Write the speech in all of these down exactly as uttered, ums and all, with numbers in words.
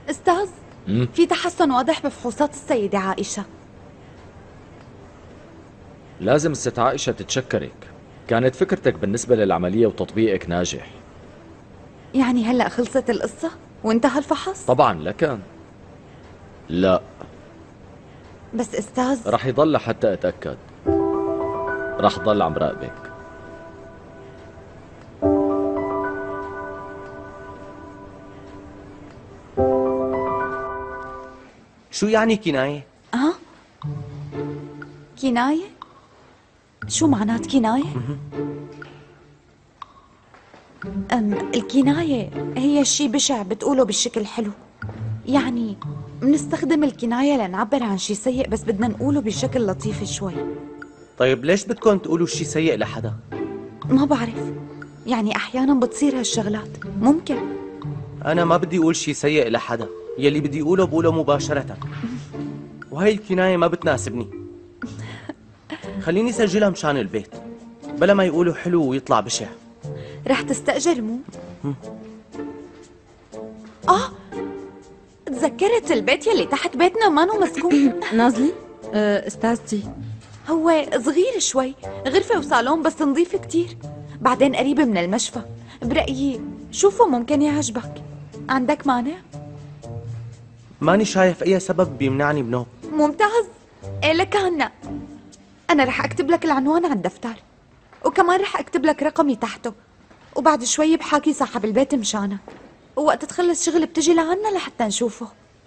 استاذ، مم؟ في تحسن واضح بفحوصات السيدة عائشة. لازم الست عائشة تتشكرك، كانت فكرتك بالنسبة للعملية وتطبيقك ناجح. يعني هلأ خلصت القصة وانتهى الفحص؟ طبعا لكن لا، بس استاذ، رح يضل حتى اتأكد، رح ضل عم راقبك. شو يعني كناية؟ اه كناية؟ شو معنات كناية؟ أم الكناية هي شي بشع بتقوله بالشكل حلو، يعني منستخدم الكناية لنعبر عن شي سيء بس بدنا نقوله بشكل لطيف شوي. طيب ليش بدكم تقولوا شي سيء لحدا؟ ما بعرف، يعني أحيانا بتصير هالشغلات، ممكن. أنا ما بدي أقول شي سيء لحدا، يلي بدي أقوله بقوله مباشرة، وهي الكناية ما بتناسبني. خليني سجلها مشان البيت، بلا ما يقولوا حلو ويطلع بشع. رح تستأجر مو؟ آه تذكرت البيت يلي تحت بيتنا مانو مسكون. نازلي؟ أه استاذتي، هو صغير شوي، غرفة وصالون بس نظيف كتير، بعدين قريب من المشفى. برأيي شوفه ممكن يعجبك. عندك مانع؟ ماني شايف أي سبب بيمنعني بنوم. ممتاز، إيه لك هنا. أنا رح أكتب لك العنوان على الدفتر، وكمان رح أكتب لك رقمي تحته، وبعد شوي بحاكي صاحب البيت مشانك، ووقت تخلص شغل بتجي لعنا لحتى نشوفه.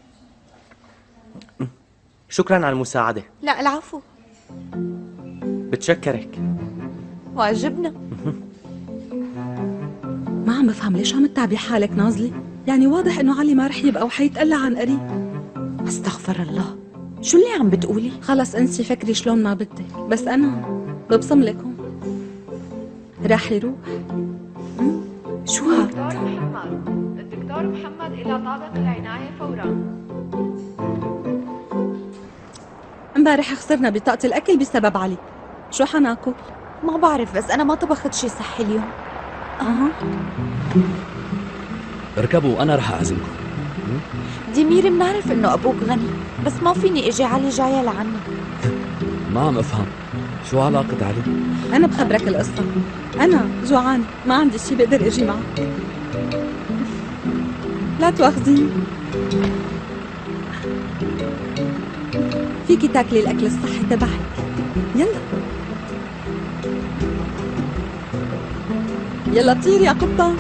شكرا على المساعدة. لا العفو. بتشكرك. واجبنا. ما عم بفهم ليش عم تتعبي حالك نازلي؟ يعني واضح انه علي ما رح يبقى وحيتقلى عن قريب. استغفر الله، شو اللي عم بتقولي؟ خلص انسي فكري شلون ما بدك، بس انا ببصم لكم رح يروح. شو هاد؟ الدكتور محمد، الدكتور محمد إلى طابق العناية فورا. امبارح خسرنا بطاقة الأكل بسبب علي، شو حناكل؟ ما بعرف، بس أنا ما طبخت شي صحي اليوم. أها اركبوا أنا رح أعزمكم. ديمير، بنعرف إنه أبوك غني، بس ما فيني إجي علي جاية لعنك. ما عم أفهم شو علاقة علي؟ أنا بخبرك القصة، أنا جوعانة ما عندي شي بقدر أجي معك، لا تواخذيني. فيكي تاكلي الأكل الصحي تبعك، يلا يلا طير يا قبطان.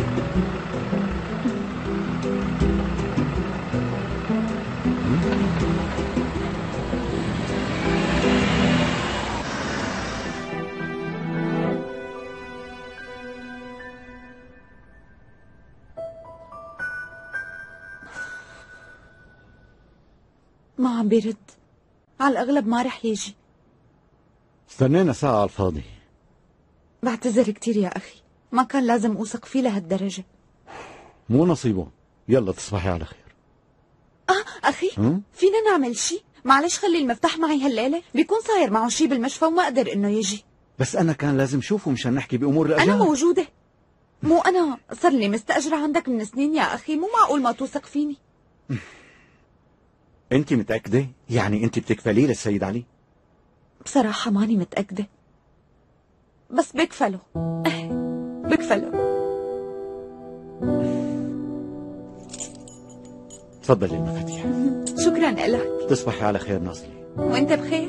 ما عم بيرد، على الأغلب ما رح يجي. استنينا ساعة على الفاضي. بعتذر كتير يا أخي، ما كان لازم أوثق فيه لهالدرجة. مو نصيبه، يلا تصبحي على خير. آه أخي، هم؟ فينا نعمل شي؟ معلش خلي المفتاح معي هالليلة، بيكون صاير معه شي بالمشفى وما قدر إنه يجي. بس أنا كان لازم شوفه مشان نحكي بأمور الأجال. أنا موجودة، مو أنا صار لي مستأجرة عندك من سنين يا أخي، مو معقول ما توثق فيني. أنت متأكدة؟ يعني أنت بتكفلي للسيد علي؟ بصراحة ماني متأكدة، بس بكفله. بكفله. تفضلي المفاتيح. شكرا لك. تصبحي على خير ناصلي. وانت بخير.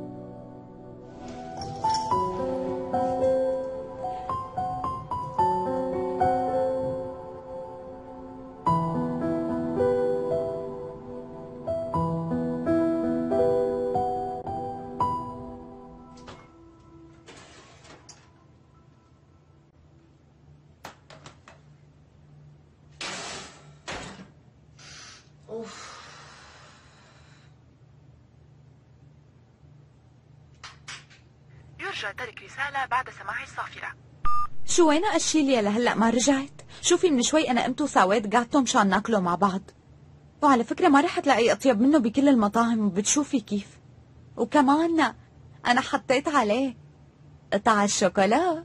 يرجى ترك رسالة بعد سماع الصافرة. شو وين أشيليا لهلأ ما رجعت؟ شوفي من شوي أنا قمت وساويت جاتو مشان ناكله مع بعض، وعلى فكرة ما رح تلاقي أطيب منه بكل المطاعم، بتشوفي كيف. وكمان أنا حطيت عليه قطع الشوكولا.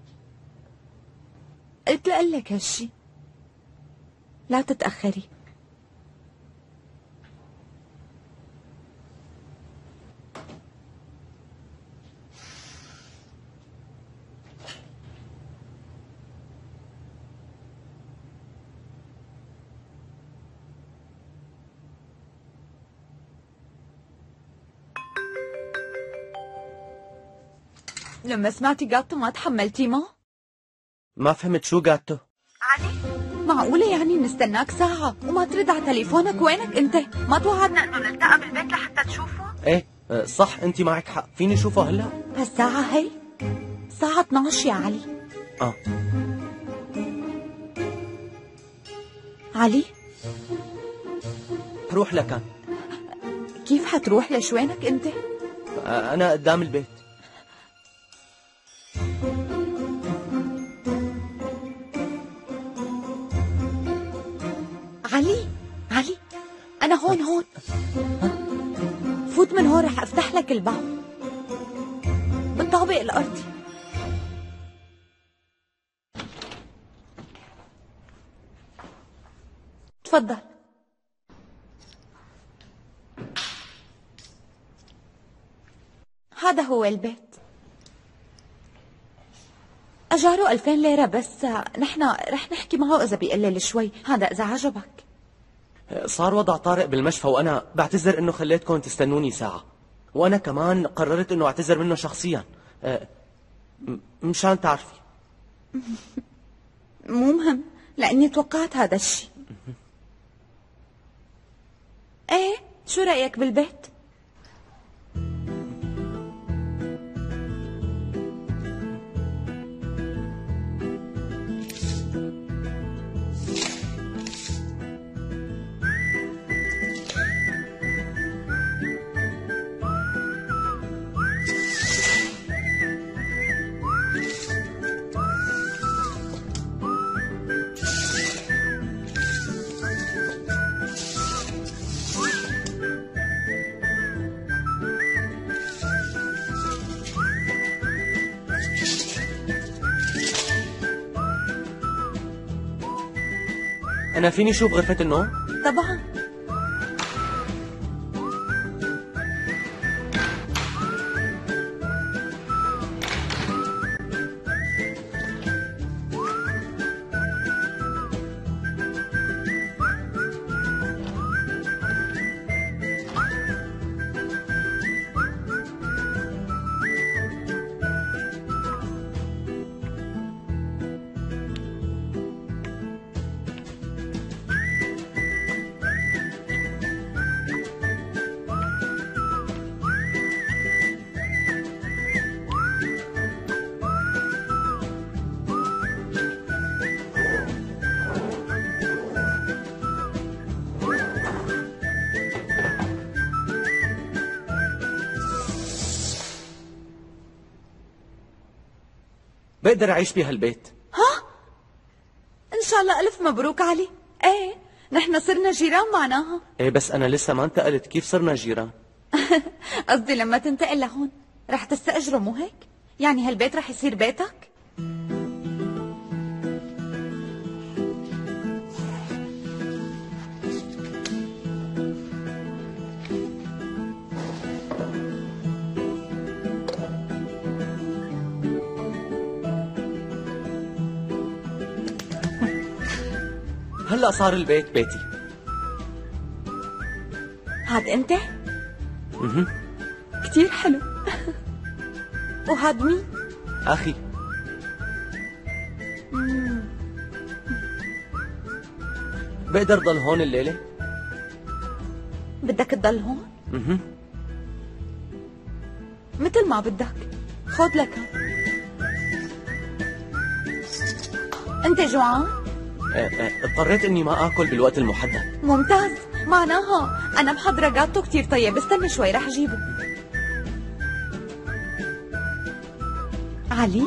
قلت لك هالشي، لا تتأخري، لما سمعتي جاتو ما تحملتي ما؟ ما فهمت شو جاتو؟ علي معقولة يعني نستناك ساعة وما ترد على تليفونك؟ وينك انت؟ ما توعدنا انه نلتقى بالبيت لحتى تشوفه؟ ايه آه، صح، انت معك حق، فيني اشوفه هلا؟ هالساعة هي؟ الساعة اثنعش يا علي. اه علي روح لكان. كيف حتروح؟ ليش وينك انت؟ آه، انا قدام البيت. علي علي انا هون هون. فوت من هون رح افتح لك الباب بالطابق الارضي. تفضل. هذا هو البيت. أجاره ألفين ليرة بس. نحن رح نحكي معه إذا بيقلل شوي، هذا إذا عجبك. صار وضع طارئ بالمشفى وأنا بعتذر إنه خليتكم تستنوني ساعة، وأنا كمان قررت إنه أعتذر منه شخصيا أه، م- مشان تعرفي. مو مهم، لأني توقعت هذا الشيء. إيه، شو رأيك بالبيت؟ أنا فيني شوف غرفة النوم؟ طبعا. بقدر أعيش بهالبيت. إن شاء الله ألف مبروك علي. إيه، نحن صرنا جيران معناها. إيه بس أنا لسه ما انتقلت، كيف صرنا جيران؟ قصدي لما تنتقل لهون رح تستأجره، مو هيك؟ يعني هالبيت رح يصير بيتك؟ هلأ صار البيت بيتي. هاد أنت؟ مهم. كتير حلو. وهاد مين؟ أخي. بقدر ضل هون الليلة؟ بدك تضل هون؟ مهم. مثل ما بدك. خود لك. أنت جوعان؟ إيه، إيه، اضطريت إني ما آكل بالوقت المحدد. ممتاز، معناها أنا محضرة جاتو كتير طيب، استنى شوي رح جيبه. علي،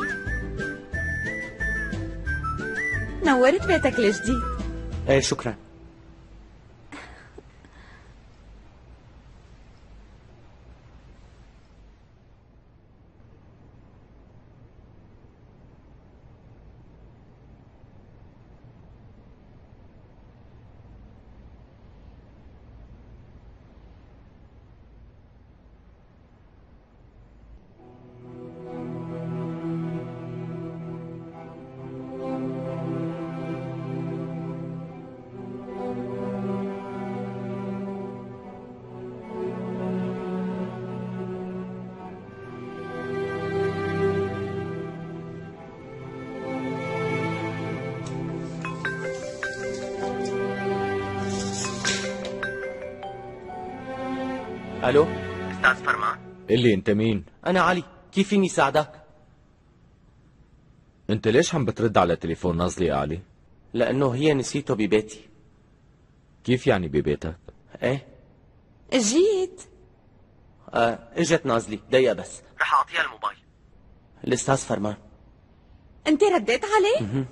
نورت بيتك الجديد. إيه شكرا. الو، استاذ فرمان؟ قل لي انت مين؟ انا علي، كيف فيني ساعدك؟ انت ليش عم بترد على تليفون نازلي يا علي؟ لانه هي نسيته ببيتي. كيف يعني ببيتك؟ ايه جيت. آه اجت نازلي، دقيقة بس. رح اعطيها الموبايل. الاستاذ فرمان. انت رديت عليه؟ مه.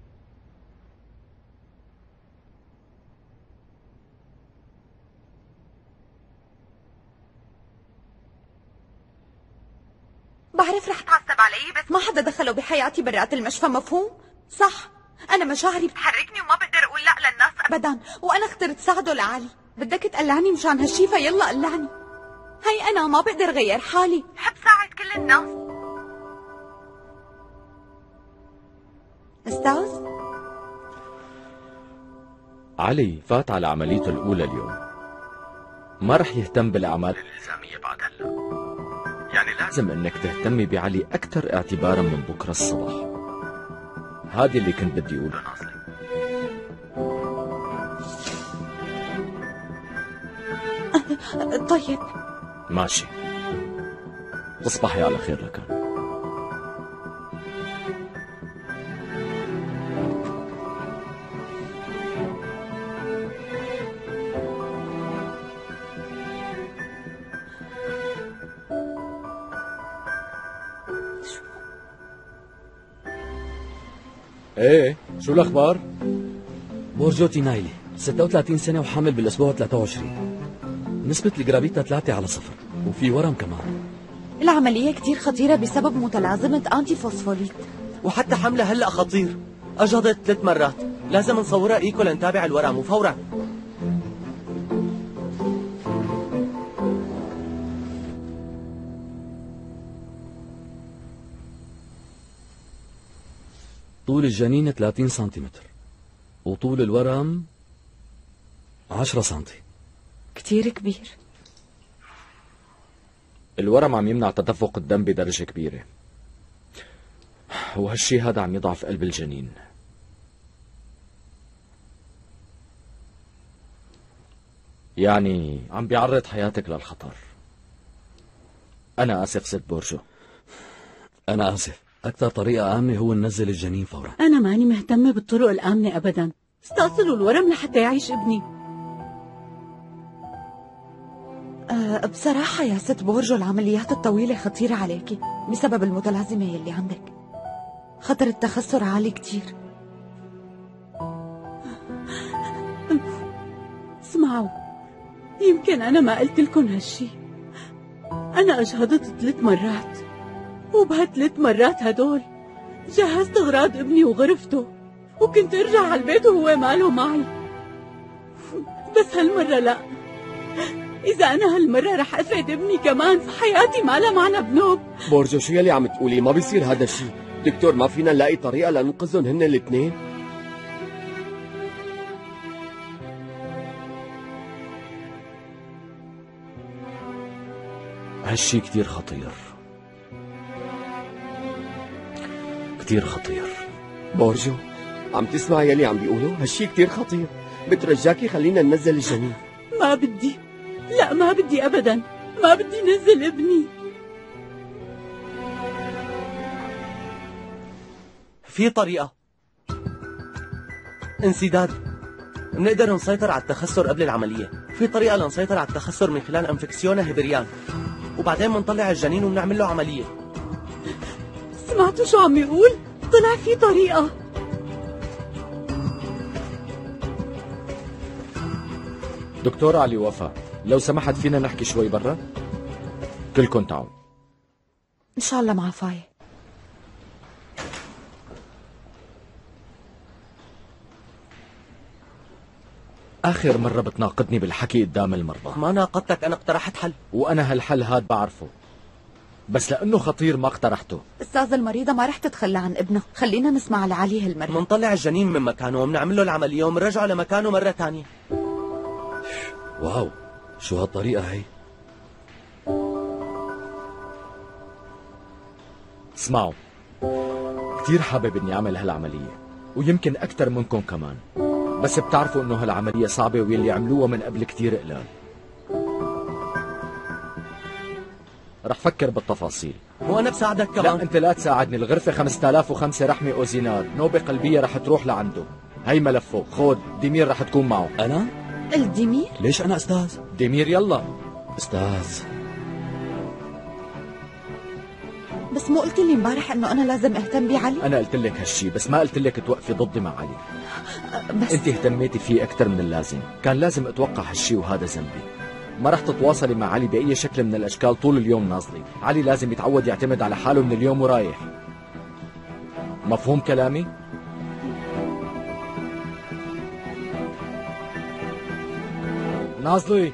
بعرف رح تعصب علي، بس ما حدا دخله بحياتي برات المشفى، مفهوم؟ صح، أنا مشاعري بتحركني وما بقدر أقول لا للناس أبدا، وأنا اخترت ساعده لعلي. بدك تقلعني مشان هالشي فيلا قلعني. هي أنا ما بقدر غير حالي، حب ساعد كل الناس. أستاذ؟ علي فات على عمليته الأولى اليوم، ما رح يهتم بالأعمال الإلزامية بعد هلا، يعني لازم انك تهتمي بعلي اكثر اعتبارا من بكره الصبح. هذا اللي كنت بدي اقوله. طيب ماشي، تصبحي على خير لكان. ايه، شو الاخبار؟ بورجوتي نايلة، ستة وثلاثين سنة وحامل بالاسبوع ثلاثة وعشرين. نسبة الجرابيتا ثلاثة على صفر، وفي ورم كمان. العملية كتير خطيرة بسبب متلازمة أنتي فوسفوليت، وحتى حملة هلا خطير، اجهضت ثلاث مرات، لازم نصورها ايكو لنتابع الورم وفورا. طول الجنين ثلاثين سنتيمتر، وطول الورم عشرة سنتي. كتير كبير. الورم عم يمنع تدفق الدم بدرجة كبيرة، وهالشي هذا عم يضعف قلب الجنين. يعني عم بيعرض حياتك للخطر. أنا آسف ست بورجو. أنا آسف. أكثر طريقة آمنة هو ننزل الجنين فورا. أنا ماني مهتمة بالطرق الآمنة أبدا، استأصلوا الورم لحتى يعيش ابني. أه بصراحة يا ست بورجو، العمليات الطويلة خطيرة عليكي بسبب المتلازمة يلي عندك، خطر التخثر عالي كتير. اسمعوا، يمكن أنا ما قلت لكم هالشي، أنا أجهضت ثلاث مرات، وبهالثلاث مرات هدول جهزت أغراض ابني وغرفته، وكنت أرجع على البيت وهو ماله معي. بس هالمرة لا، إذا أنا هالمرة رح أفقد ابني كمان، فحياتي ما لها معنى بنوب. بورجو شو يلي عم تقولي؟ ما بيصير هذا الشيء. دكتور، ما فينا نلاقي طريقة لننقذهم هن الاثنين؟ هالشي كتير خطير، كتير خطير. بورجو عم تسمع يلي عم بيقولوا؟ هالشي كتير خطير، بترجاكي خلينا ننزل الجنين. ما بدي، لا ما بدي أبدا، ما بدي نزل ابني. في طريقة، انسداد، بنقدر نسيطر على التخثر قبل العملية. في طريقة لنسيطر على التخثر من خلال انفكسيونا هيبريان، وبعدين بنطلع الجنين وبنعمل له عملية. سمعتوا شو عم يقول؟ طلع في طريقة. دكتور علي وفا، لو سمحت فينا نحكي شوي برا؟ كلكم تعالوا. إن شاء الله معفاية. آخر مرة بتناقضني بالحكي قدام المرضى. ما ناقضتك، أنا اقترحت حل. وأنا هالحل هاد بعرفه، بس لأنه خطير ما اقترحته. أستاذ، المريضة ما رح تتخلى عن ابنها، خلينا نسمع لعلي هالمرة. منطلع الجنين من مكانه وبنعمل له العملية ومنرجعه لمكانه مرة تانية. واو، شو هالطريقة هي؟ اسمعوا، كتير حابب اني اعمل هالعملية، ويمكن اكتر منكم كمان، بس بتعرفوا انه هالعملية صعبة ويلي عملوها من قبل كتير قلال. رح فكر بالتفاصيل. وانا بساعدك كمان. لا انت لا تساعدني. الغرفة خمسة آلاف وخمسة رحمة اوزينار، نوبة قلبية رح تروح لعنده. هي ملفه، خود. ديمير رح تكون معه. انا؟ الديمير؟ ليش انا استاذ؟ ديمير يلا. استاذ بس مو قلت لي امبارح انه انا لازم اهتم بعلي؟ انا قلت لك هالشي، بس ما قلت لك توقفي ضدي مع علي. بس انت اهتميتي فيه اكثر من اللازم، كان لازم اتوقع هالشي وهذا ذنبي. ما رح تتواصلي مع علي باي شكل من الاشكال طول اليوم ناظري. علي لازم يتعود يعتمد على حاله من اليوم ورايح. مفهوم كلامي؟ ناظري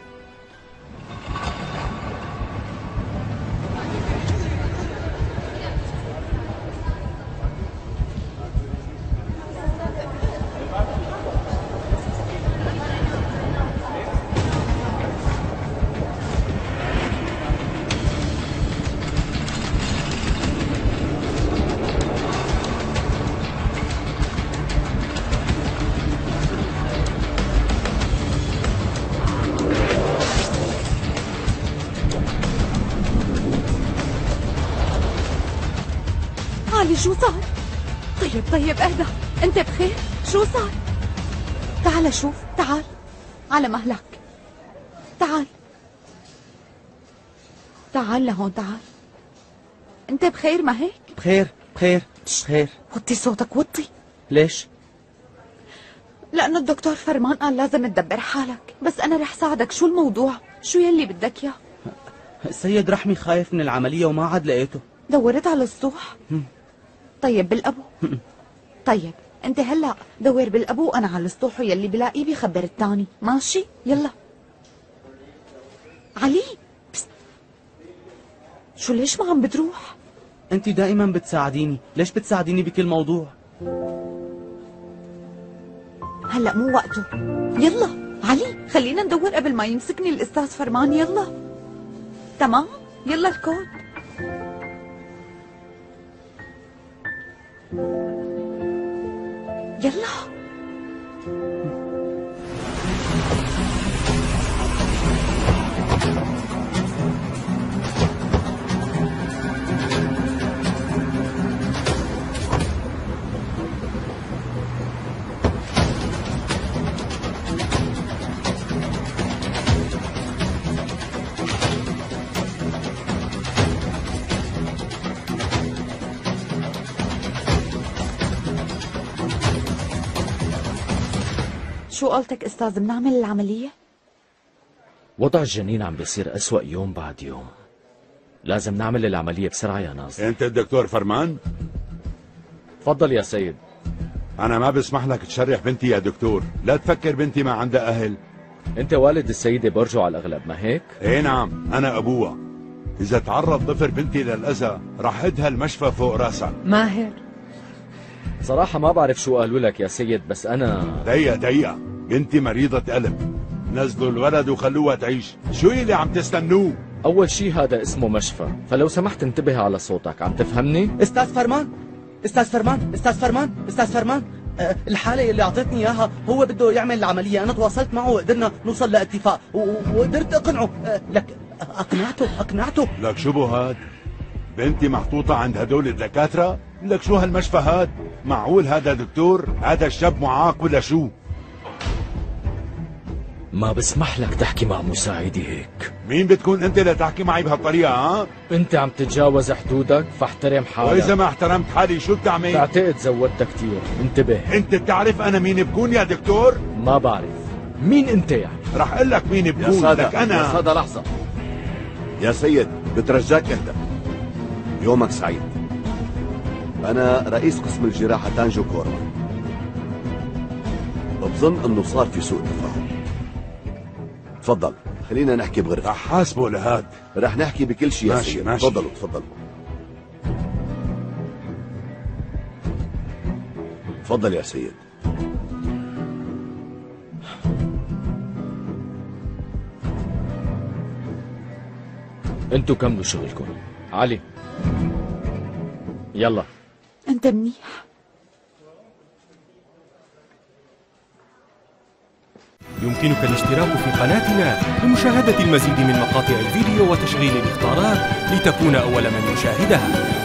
علي شو صار؟ طيب طيب اهدى، انت بخير؟ شو صار؟ تعال شوف، تعال على مهلك. تعال تعال لهون، تعال. انت بخير ما هيك؟ بخير بخير بخير. وطي صوتك وطي. ليش؟ لأنه الدكتور فرمان قال لازم تدبر حالك، بس أنا رح ساعدك. شو الموضوع؟ شو يلي بدك إياه؟ السيد رحمي خايف من العملية وما عاد لقيته. دورت على السطوح؟ طيب بالأبو؟ طيب أنت هلأ دور بالأبو وأنا على السطوح، ويلي بلاقيه بيخبر الثاني. ماشي؟ يلا علي. بس. شو ليش ما عم بتروح؟ انت دائما بتساعديني، ليش بتساعديني بكل موضوع؟ هلأ مو وقته. يلا علي، خلينا ندور قبل ما يمسكني الأستاذ فرمان. يلا تمام، يلا الكود. يلا شو قلتك استاذ؟ بنعمل العملية؟ وضع الجنين عم بيصير أسوأ يوم بعد يوم. لازم نعمل العملية بسرعة يا ناصر. انت الدكتور فرمان؟ تفضل يا سيد. انا ما بسمح لك تشرح بنتي يا دكتور، لا تفكر بنتي ما عندها اهل. انت والد السيدة برجو على الاغلب، ما هيك؟ ايه نعم، انا ابوها. اذا تعرض ضفر بنتي للاذى رح ادها المشفى فوق راسها. ماهر صراحة ما بعرف شو قالوا لك يا سيد، بس انا دقيقة دقيقة، بنتي مريضة قلب، نزلوا الولد وخلوها تعيش. شو اللي عم تستنوه؟ اول شي هذا اسمه مشفى، فلو سمحت انتبه على صوتك. عم تفهمني؟ استاذ فرمان، استاذ فرمان، استاذ فرمان، استاذ فرمان، أه الحالة اللي اعطيتني اياها هو بده يعمل العملية، انا تواصلت معه وقدرنا نوصل لاتفاق وقدرت اقنعه. أه لك اقنعته اقنعته لك شو بو هاد؟ بنتي محطوطة عند هدول الدكاترة؟ لك شو هالمشفى هاد؟ معقول هذا دكتور؟ هذا الشاب معاق ولا شو؟ ما بسمح لك تحكي مع مساعدي هيك. مين بتكون انت لتحكي معي بهالطريقة ها؟ انت عم تتجاوز حدودك، فاحترم حالك. واذا ما احترمت حالي شو بتعمل؟ بعتقد زودتك كثير، انتبه. انت بتعرف انا مين بكون يا دكتور؟ ما بعرف. مين انت يعني؟ رح اقول لك مين بكون. يا سادة، لك انا يا سادة لحظة. يا سيد بترجاك اهدى. يومك سعيد. انا رئيس قسم الجراحة تانجو كورمان. بظن انه صار في سوء تفاهم. تفضل خلينا نحكي بغرفة. رح حاسبه لهاد. رح نحكي بكل شيء يا ماشي سيد. ماشي. تفضلوا تفضلوا. تفضل يا سيد. انتوا كملوا شغلكم. علي يلا. انت منيح. يمكنك الاشتراك في قناتنا لمشاهدة المزيد من مقاطع الفيديو وتشغيل الإخطارات لتكون أول من يشاهدها.